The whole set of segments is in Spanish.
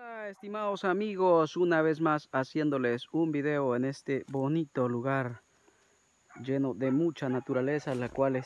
Hola estimados amigos, una vez más haciéndoles un video en este bonito lugar lleno de mucha naturaleza, la cual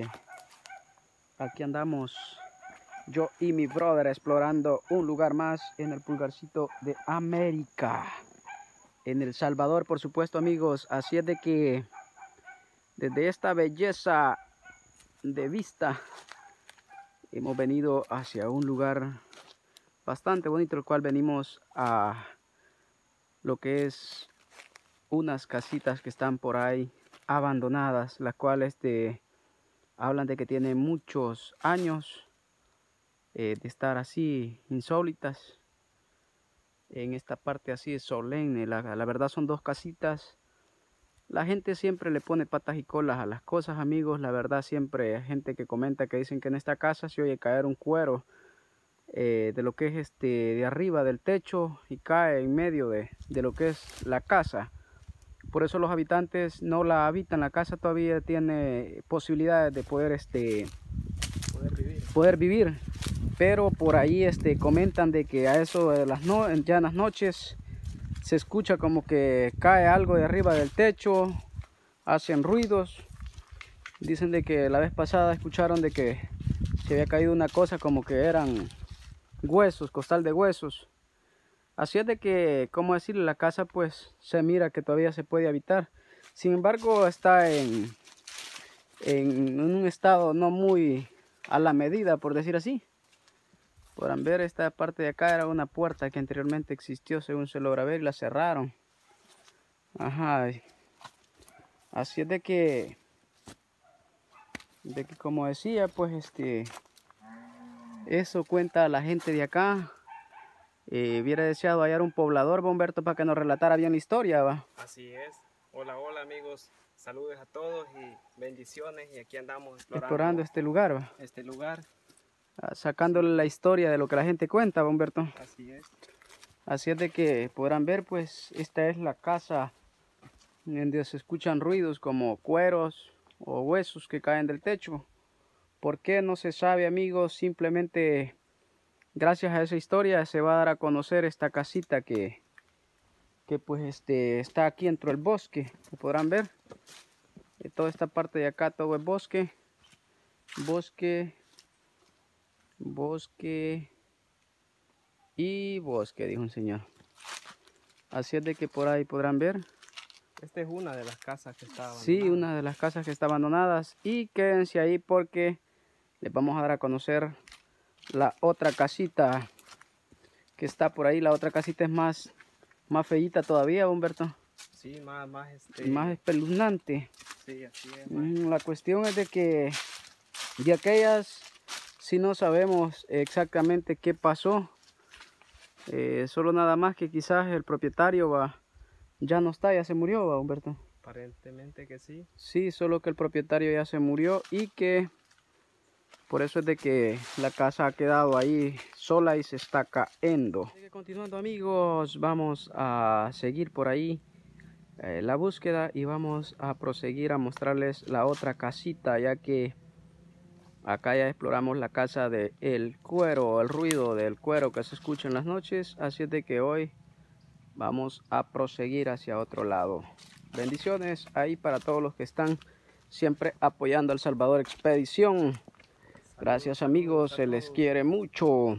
aquí andamos yo y mi brother explorando un lugar más en el pulgarcito de América, en El Salvador, por supuesto amigos. Así es de que desde esta belleza de vista hemos venido hacia un lugar bastante bonito, el cual venimos a lo que es unas casitas que están por ahí abandonadas, las cuales hablan de que tienen muchos años de estar así insólitas en esta parte así solemne. La verdad son dos casitas. La gente siempre le pone patas y colas a las cosas amigos. La verdad siempre hay gente que comenta que dicen que en esta casa se oye caer un cuero de lo que es de arriba del techo y cae en medio de lo que es la casa. Por eso los habitantes no la habitan. La casa todavía tiene posibilidades de poder vivir. Pero por ahí comentan de que a eso de ya en las noches se escucha como que cae algo de arriba del techo, hacen ruidos. Dicen de que la vez pasada escucharon de que se había caído una cosa como que eran huesos, costal de huesos. Así es de que, como decirle, la casa pues se mira que todavía se puede habitar. Sin embargo, está en un estado no muy a la medida, por decir así. Podrán ver, esta parte de acá era una puerta que anteriormente existió, según se logra ver, y la cerraron. Ajá. Así es de que como decía, pues eso cuenta la gente de acá. Hubiera deseado hallar un poblador, Humberto, para que nos relatara bien la historia, ¿va? Así es. Hola, hola amigos. Saludos a todos y bendiciones. Y aquí andamos Explorando este lugar, ¿va? este lugar. Sacándole Sí. la historia de lo que la gente cuenta, Humberto. Así es. Así es de que podrán ver, pues esta es la casa donde se escuchan ruidos como cueros o huesos que caen del techo. ¿Por qué? No se sabe amigos, simplemente gracias a esa historia se va a dar a conocer esta casita que pues está aquí dentro del bosque, como podrán ver. Toda esta parte de acá todo es bosque, bosque, bosque y bosque, dijo un señor. Así es de que por ahí podrán ver. Esta es una de las casas que está abandonada. Sí, una de las casas que está abandonadas. Y quédense ahí porque les vamos a dar a conocer la otra casita que está por ahí. La otra casita es más feíta todavía, Humberto. Sí, Más espeluznante. Sí, así es. La cuestión es de que de aquellas sí no sabemos exactamente qué pasó. Solo nada más que quizás el propietario ya no está, ya se murió, Humberto. Aparentemente que sí. Sí, solo que el propietario ya se murió y que por eso es de que la casa ha quedado ahí sola y se está cayendo. Continuando amigos, vamos a seguir por ahí la búsqueda y vamos a proseguir a mostrarles la otra casita, ya que acá ya exploramos la casa del cuero, el ruido del cuero que se escucha en las noches. Así es de que hoy vamos a proseguir hacia otro lado. Bendiciones ahí para todos los que están siempre apoyando a El Salvador Expedición. Gracias amigos, se les quiere mucho.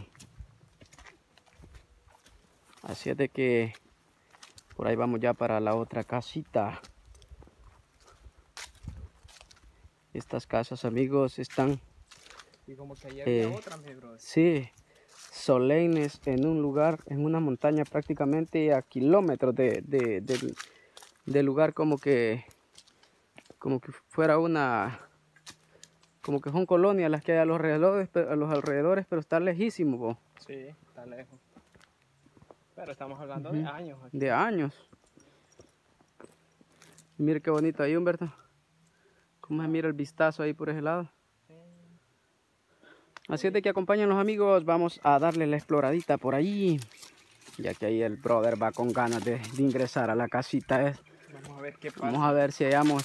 Así es de que por ahí vamos ya para la otra casita. Estas casas amigos están Y como que ahí había otra, mi bro. Sí, solemnes en un lugar, en una montaña prácticamente a kilómetros del lugar, como que fuera como que son colonias las que hay a los alrededores, pero está lejísimo, po. Sí, está lejos. Pero estamos hablando de años aquí. De años. Mire qué bonito ahí, Humberto. Cómo se mira el vistazo ahí por ese lado. Así es de que acompañen los amigos, vamos a darle la exploradita por ahí. Ya que ahí el brother va con ganas de ingresar a la casita. Vamos a ver qué pasa. Vamos a ver si hallamos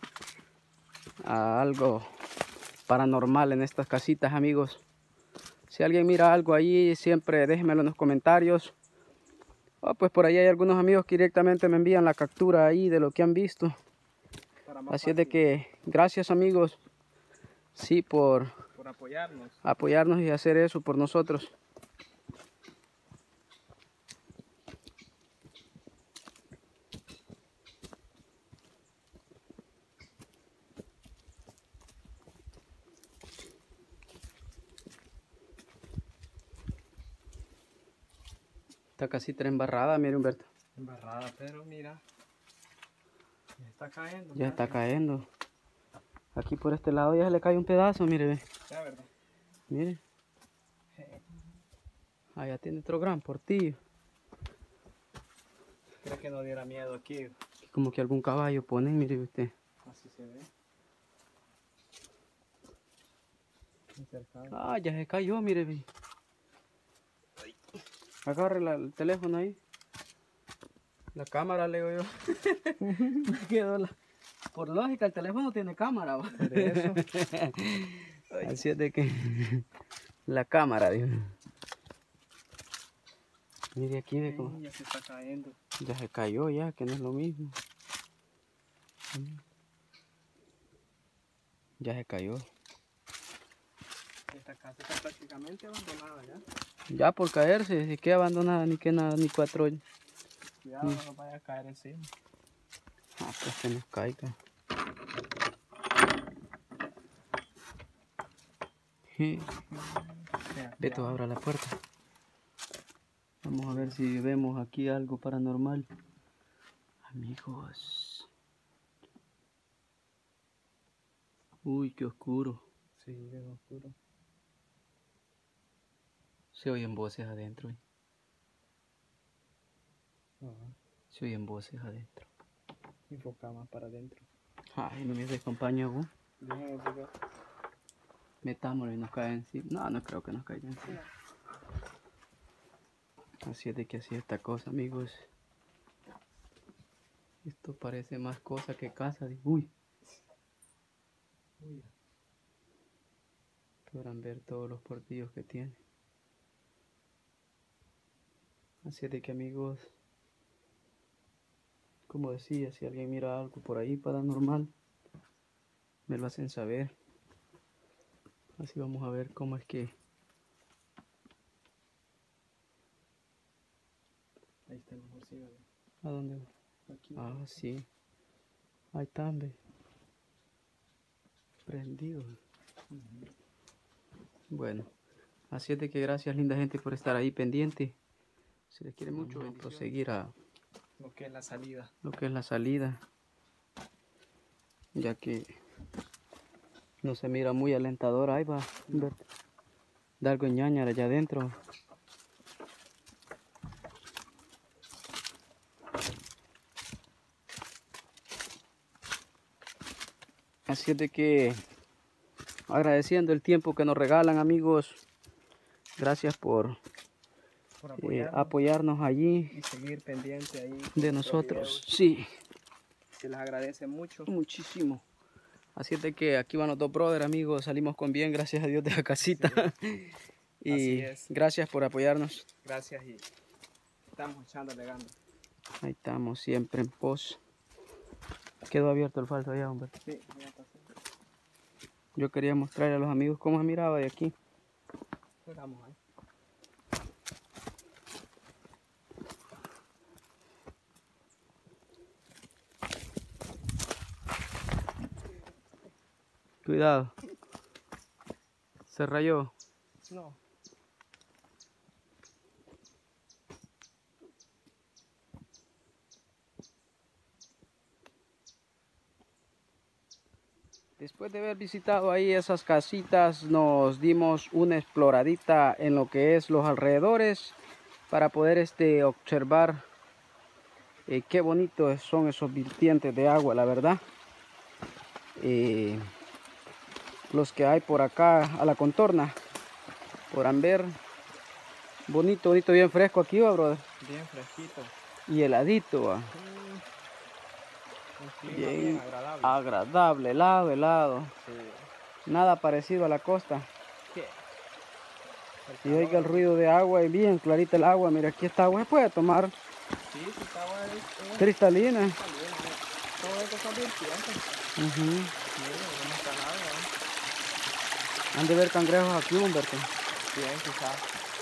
algo paranormal en estas casitas amigos. Si alguien mira algo ahí, siempre déjenmelo en los comentarios. Pues por ahí hay algunos amigos que directamente me envían la captura ahí de lo que han visto. Así es de que gracias amigos, sí, por apoyarnos y hacer eso por nosotros. Esta casita embarrada, mire Humberto. Embarrada, pero mira, ya está cayendo. Ya está cayendo. Aquí por este lado ya se le cae un pedazo, mire, ve. Ya, ¿verdad? Mire. Allá tiene otro gran portillo. ¿Crees que no diera miedo aquí? Como que algún caballo ponen, mire usted. Así se ve. Ah, ya se cayó, mire, ve. Agarre el teléfono ahí. La cámara, le digo yo. Quedó por lógica, el teléfono tiene cámara. ¿Va? Por eso. Así es de que la cámara, dijo. Mire aquí, ve cómo. Ya se está cayendo. Ya se cayó, ya, que no es lo mismo. Ya se cayó. Esta casa está prácticamente abandonada ya. Ya por caerse, si queda abandonada, ni que nada, ni 4 años. Cuidado, no nos vaya a caer encima. Ah, pues que nos caiga. Sí. Beto, abra la puerta. Vamos a ver si vemos aquí algo paranormal. Amigos. Uy, qué oscuro. Sí, es oscuro. Se oyen voces adentro. Se oyen voces adentro. Enfoca más para adentro. Ay, no me acompaña vos. Déjame ver. Metámoslo y nos cae encima. No, no creo que nos caiga encima. Así es de que así esta cosa, amigos. Esto parece más cosa que casa. Uy. Podrán ver todos los portillos que tiene. Así es de que, amigos, como decía, si alguien mira algo por ahí paranormal, me lo hacen saber. Así vamos a ver cómo es que... Ahí está el mejor. ¿A dónde va? Aquí. Ah, sí. Ahí están, ve. Prendido. Bueno, así es de que gracias, linda gente, por estar ahí pendiente. Se les quiere mucho. Vamos a proseguir a lo que es la salida. Lo que es la salida. Ya que no se mira muy alentador. Ahí va, Humberto. Da algo ñañara allá adentro. Así es de que agradeciendo el tiempo que nos regalan, amigos. Gracias por apoyarnos allí. Y seguir pendiente ahí de nosotros. Sí. Se les agradece mucho. Muchísimo. Así es de que aquí van los dos brothers, amigos. Salimos con bien, gracias a Dios, de la casita. Sí. Y así es. Gracias por apoyarnos. Gracias y estamos echándole ganas. Ahí estamos, siempre en pos. Quedó abierto el falso allá, hombre. Sí, ya pasó. Yo quería mostrarle a los amigos cómo se miraba de aquí. Vamos ahí. Cuidado. Se rayó. No. Después de haber visitado ahí esas casitas, nos dimos una exploradita en lo que es los alrededores para poder observar qué bonitos son esos vertientes de agua, la verdad. Los que hay por acá a la contorna podrán ver bonito, bonito, bien fresco aquí, ¿va, brother? Bien fresquito. Y heladito, ¿va? Bien agradable. Agradable, helado, helado. Sí. Nada parecido a la costa. ¿Qué? Y oiga el ruido de agua y bien clarita el agua. Mira, aquí esta agua se puede tomar. Sí, esta agua es Cristalina. caliente. Todo esto está virtiendo. Mira, cómo está el agua. Han de ver cangrejos aquí, Humberto. Bien, quizás.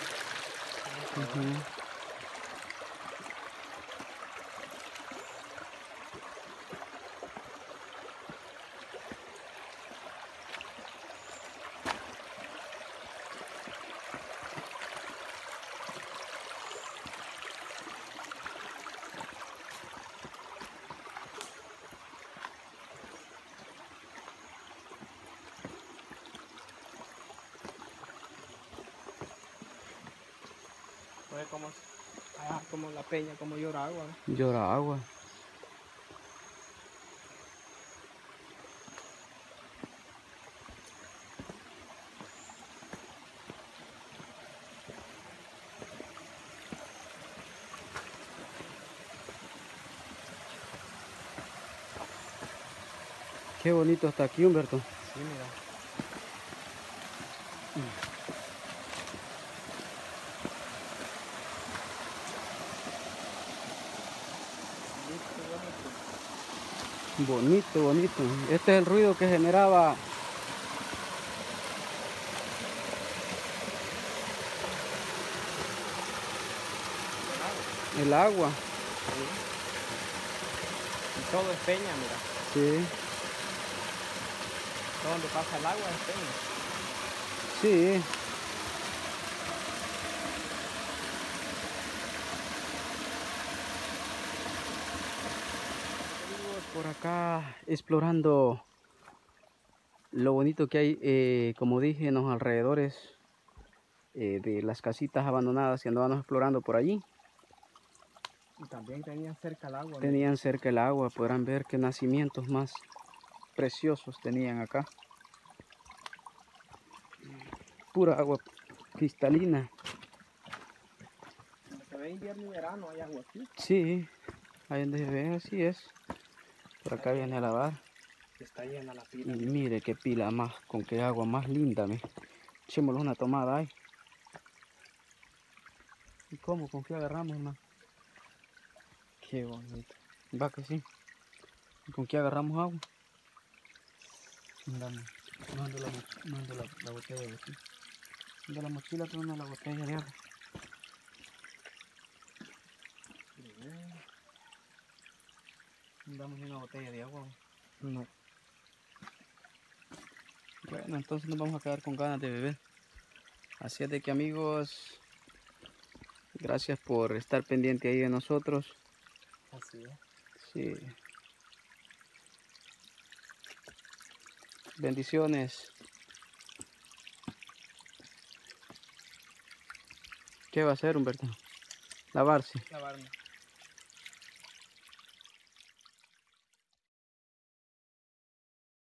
Pues como la peña, como llora agua. Llora agua. Qué bonito está aquí, Humberto. Sí, mira. Bonito, bonito. Este es el ruido que generaba el agua. Sí. Y todo es peña, mira. Sí, Todo donde pasa el agua es peña. sí. Amigos, por acá explorando lo bonito que hay, como dije, en los alrededores de las casitas abandonadas que andábamos explorando por allí. Y también tenían cerca el agua. Tenían cerca el agua, podrán ver qué nacimientos más preciosos tenían acá. Pura agua cristalina. Donde se ve invierno y verano hay agua aquí. Sí, ahí donde se ve, así es. Por acá viene a lavar. Está llena la pila. Y mire qué pila más, con qué agua más linda. Echémosle una tomada ahí. ¿Y cómo? ¿Con qué agarramos, más? Qué bonito. Va que sí. ¿Y con qué agarramos agua? Mando la botella de aquí. De la mochila trae la botella de agua. Damos una botella de agua. No. Bueno, entonces nos vamos a quedar con ganas de beber. Así es de que, amigos, gracias por estar pendiente ahí de nosotros. Así es. Sí. Bendiciones. ¿Qué va a hacer, Humberto? Lavarse. Lavarme.